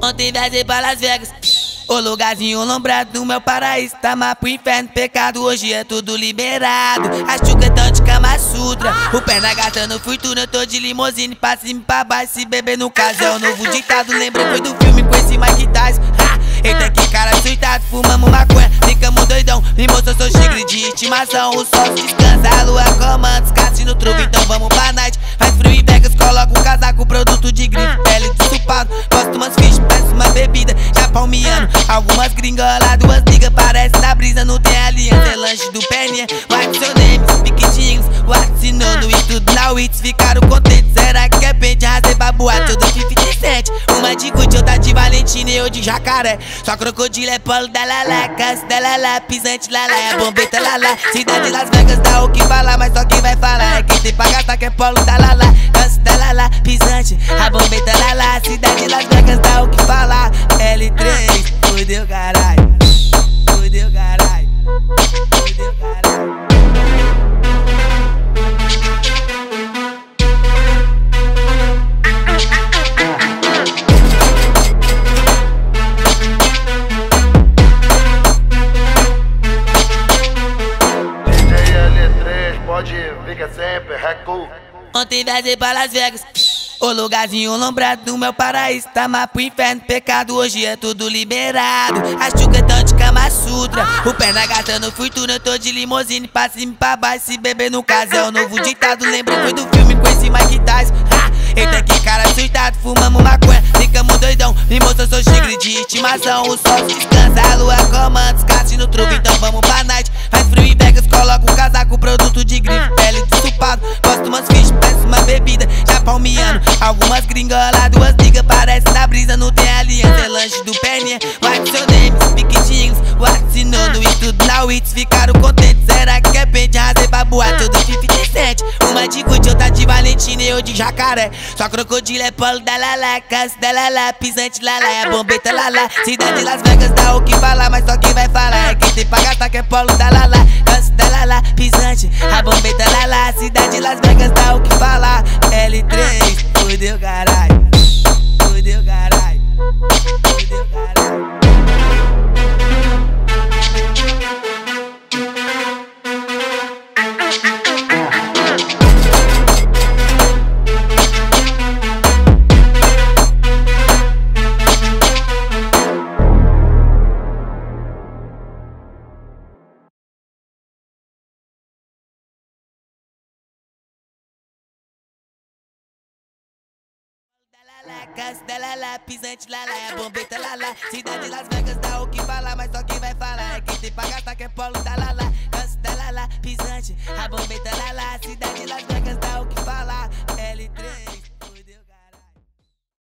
Ontem viajei pra Las Vegas, o lugarzinho lombrado do meu paraíso. Tá mais pro inferno, pecado, hoje é tudo liberado. As chuquetão de Kama Sutra, o perna gastando fortuna. Eu tô de limousine, pra cima e pra baixo. Se beber no caso é o novo ditado. Lembra foi do filme com esse Mike Tyson. Eita que cara surtado, fumamos maconha, ficamos doidão. Me mostrou seu chigre de estimação. O sol descansa, a lua comanda, os cassinos truco. Então vamos pra night, faz frio em Vegas. Coloca um casaco, produto de grife, pele de chupado. Gosto umas fichas, parece uma bebida, já palmeando. Algumas gringas lá, duas ligas, parece na brisa. Não tem aliança, é lanche do perninha. What's your name, piquitinhos, what's your nome? E tudo na Wits, ficaram contentes. Será que é pente, arrasei pra boate, eu dou 57. Uma de Gucci, outra de Valentina e eu de Jacaré. Só crocodilo é polo da Lala, canso da Lala, pisante Lala, é bombeta Lala. Cidade de Las Vegas dá o que falar, mas só quem vai falar é quem tem pra gastar, que é polo da Lala, canso da Lala, pisante, a bombeta Lala. Cidade de Las Vegas dá o que falar. L3, fudeu caralho, fudeu caralho, fudeu caralho. Fica sempre, recuo. Ontem viajei pra Las Vegas, o lugarzinho lombrado do meu paraíso. Tá mais pro inferno, pecado, hoje é tudo liberado. As chuquetão de Kama Sutra, o perna gastando fortuna. Eu tô de limousine, pra cima e pra baixo. Se beber no caso é o novo ditado. Lembra foi do filme com esse Mike Tyson. Eita que cara surtado, fumamos maconha, ficamos doidão. Me mostrou seu chigre de estimação. O sol descansa, a lua comanda, os cassinos truco. Então vamos pra night, faz frio em Vegas. Coloca um casaco, produto de grife, pele de chupado. Gosto umas fichas, parece uma bebida, já palmeando. Algumas gringas lá, duas ligas, parece na brisa. Não tem aliança, é lanche do perninha. What's your name, piquitinhos, what's your nome? E tudo na Wits, ficaram contentes. Será que é pente, arrasei pra boate, eu dou 57. Uma de Gucci, outra de Valentina e eu de Jacaré. Só crocodilo é polo da Lala, canso da Lala, pisante Lala, é bombeta Lala. Cidade de Las Vegas dá o que falar, mas só quem vai falar é quem tem pra gastar, que é polo da Lala, canso da Lala, pisante, a bombeta Lala. Cidade de Las Vegas dá o que falar. L3, fudeu caralho, fudeu caralho, fudeu caralho. Canso da Lala, pisante Lala, é bombeta Lala. Cidade de Las Vegas dá o que falar, mas só quem vai falar é quem tem pra gastar, que é polo da Lala, canso da Lala, pisante, a bombeta Lala. Cidade de Las Vegas